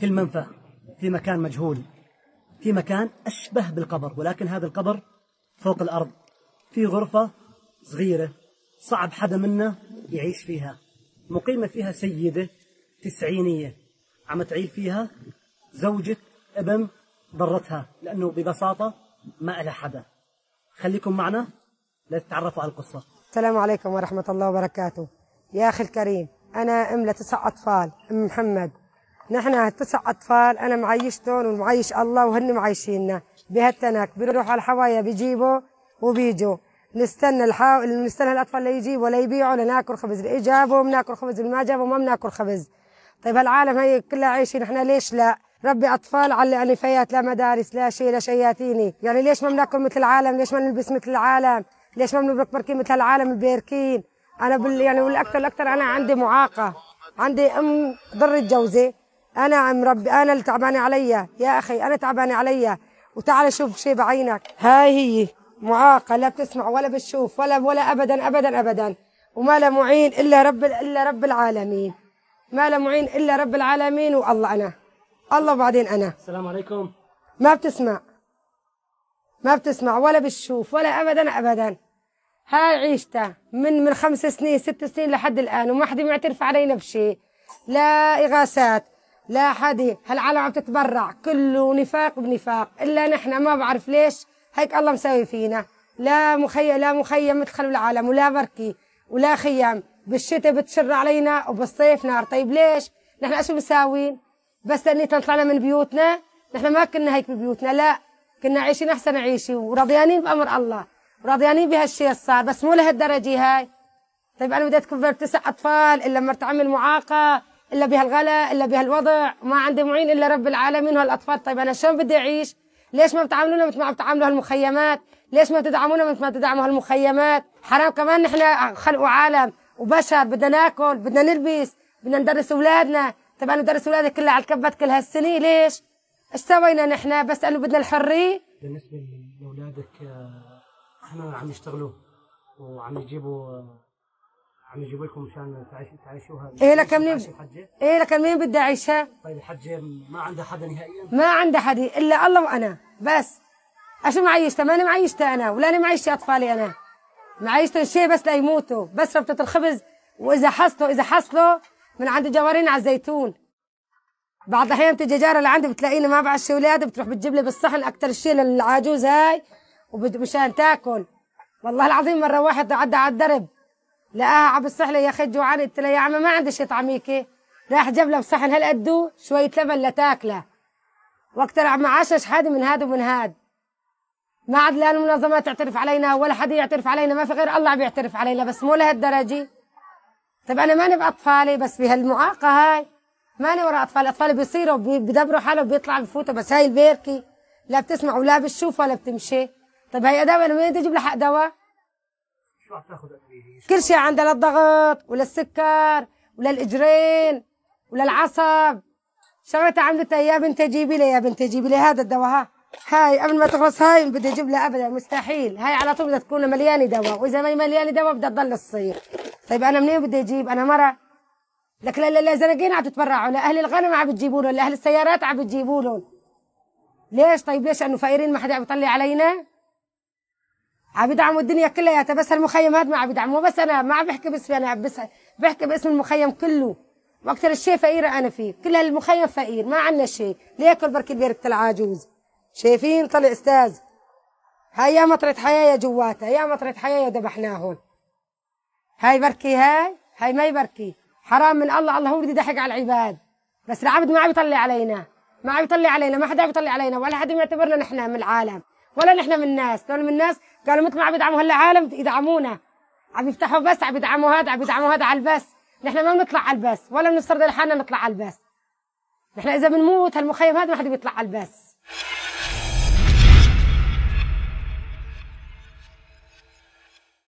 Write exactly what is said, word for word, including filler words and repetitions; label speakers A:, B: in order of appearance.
A: في المنفى، في مكان مجهول، في مكان أشبه بالقبر، ولكن هذا القبر فوق الأرض، في غرفة صغيرة صعب حدا منا يعيش فيها. مقيمة فيها سيدة تسعينية عم تعيل فيها زوجة ابن ضرتها، لأنه ببساطة ما لها حدا. خليكم معنا لتتعرفوا على القصة.
B: السلام عليكم ورحمة الله وبركاته. يا أخي الكريم، أنا أم لتسع أطفال، أم محمد. نحن تسع أطفال، أنا معيشتهم ومعيش الله وهن معيشيننا بهالتنك. بيروحوا على الحوايا بيجيبوا وبيجوا، نستنى الحاو... نستنى الأطفال ليجيبوا ولا يبيعوا لناكل خبز. اللي جابوا بناكل خبز، اللي ما جابوا ما بناكل خبز. طيب هالعالم هي كلها عايشين، نحن ليش لا؟ ربي أطفال على أنفيات، لا مدارس لا شيء لا شياتيني. يعني ليش ما بناكل مثل العالم؟ ليش ما نلبس مثل العالم؟ ليش ما بنبرك بركين مثل العالم الباركين؟ أنا بال يعني والأكثر الأكثر أنا عندي معاقة، عندي أم ضرت جوزي، أنا عم ربي، أنا اللي تعبانة عليا يا أخي، أنا تعبانة عليا. وتعال شوف شيء بعينك، هاي هي معاقة، لا بتسمع ولا بتشوف ولا ولا أبدا أبدا أبدا، وما لا معين إلا رب إلا رب العالمين، ما لا معين إلا رب العالمين والله. أنا الله وبعدين أنا.
A: السلام عليكم.
B: ما بتسمع ما بتسمع ولا بتشوف ولا أبدا أبدا. هاي عيشتها من من خمس سنين ست سنين لحد الآن، وما حدا معترف علينا بشيء، لا إغاثات لا حدا. هالعالم عم تتبرع كله نفاق بنفاق، إلا نحن ما بعرف ليش هيك الله مساوي فينا. لا مخيم لا مخيم مدخل العالم، ولا بركي ولا خيام. بالشتاء بتشر علينا وبالصيف نار. طيب ليش؟ نحن ايش مساوين؟ بس لأني طلعنا من بيوتنا؟ نحن ما كنا هيك ببيوتنا، لا كنا عايشين أحسن عيشة ورضيانين بأمر الله ورضيانين بهالشيء الصار، بس مو لهالدرجة هاي. طيب أنا بدي أتكبر تسع أطفال، إلا مرت عمي المعاقة، إلا بهالغلا، إلا بهالوضع، وما عندي معين إلا رب العالمين وهالأطفال. طيب أنا شلون بدي أعيش؟ ليش ما بتعاملونا مثل ما بتعاملوا هالمخيمات؟ ليش ما بتدعمونا مثل ما بتدعموا هالمخيمات؟ حرام كمان نحن خلقوا عالم وبشر، بدنا ناكل، بدنا نلبس، بدنا ندرس أولادنا. طيب أنا ندرس أولادي كلها على الكبت كل هالسنة، ليش؟ إيش سوينا نحن؟ بس لأنه بدنا الحرية.
A: بالنسبة لأولادك احنا عم يشتغلوا وعم يجيبوا عم يجيبوا لكم مشان تعيشوها.
B: ايه لك منين؟ ايه لك منين بدي اعيشها؟
A: طيب الحجة ما عندها حدا نهائيا؟
B: ما عندها حدا الا الله وانا بس. اشو معيشتها؟ ماني معيشتها انا، ولا انا معيشتي اطفالي انا. معيشتهم شيء بس ليموتوا، بس ربطة الخبز، واذا حصلوا اذا حصلوا من عند جوارين على الزيتون. بعض الاحيان بتجي جاره لعندي بتلاقيني ما بعشي اولادي، بتروح بتجيب لي بالصحن اكثر الشيء للعجوز هاي ومشان تاكل. والله العظيم مره واحد عدى على الدرب لقاها عم بالصحله، يا اخي جوعانه. قلت له يا عمي ما عندي شيء طعميكي. راح جاب لها بصحن هالقدو شويه لبن لتاكله، واكثر ما عاشش حدا من هذا ومن هذا. ما عاد لا المنظمات تعترف علينا ولا حدا يعترف علينا، ما في غير الله عم يعترف علينا، بس مو لهالدرجه. طيب انا ماني باطفالي، بس بهالمعاقه هاي ماني ورا اطفالي. اطفالي بيصيروا بيدبروا حالهم بيطلعوا بفوتوا، بس هاي البيركي لا بتسمع ولا بتشوف ولا بتمشي. طيب هي دواء، انا وين بدي اجيب لها حق دواء؟
A: شو عم تاخذ ادويه؟
B: كل شيء عندها، للضغط وللسكر وللاجرين وللعصب. شغلتها عملتها يا بنتي جيبي لي، يا بنتي جيبي لي هذا الدواء. ها هاي قبل ما تخلص هاي بدي اجيب لها ابدا، مستحيل. هاي على طول بدها تكون مليانه دواء، واذا ما مليانه دواء بدها تضل تصير. طيب انا منين بدي اجيب؟ انا مره لك لا لا زنقين عم تتبرعوا، لاهل الغنم عم بتجيبوا لهم، لاهل السيارات عم بتجيبوا لهم. ليش؟ طيب ليش؟ انه فقيرين ما حدا عم يطلع علينا؟ عم يدعموا الدنيا كلياتها، بس المخيم هذا ما عم يدعموا. بس انا ما عم بحكي باسمي انا، بس بحكي باسم المخيم كله، واكثر الشيء فقيره انا فيه. كل هالمخيم فقير، ما عندنا شيء لياكل بركي بركة العاجوز. شايفين طلع استاذ؟ هاي يا مطرة حياة جواتها، يا مطرة حياة ذبحناهم. هاي بركي، هاي هاي ما يبركي. حرام من الله، الله هو بده يضحك على العباد، بس العبد ما عم يطلع علينا، ما عم يطلع علينا، ما حدا عم يطلع علينا، ولا حدا يعتبرنا نحن من العالم ولا نحن من الناس. دول من الناس قالوا مثل ما عم يدعموا هالعالم يدعمونا، عم يفتحوا بس، عم يدعموا هذا، عم يدعموا هذا على البث. نحن ما بنطلع على البث ولا بنسترضي لحالنا نطلع على البث. نحن اذا بنموت هالمخيم هذا ما حدا بيطلع على البث.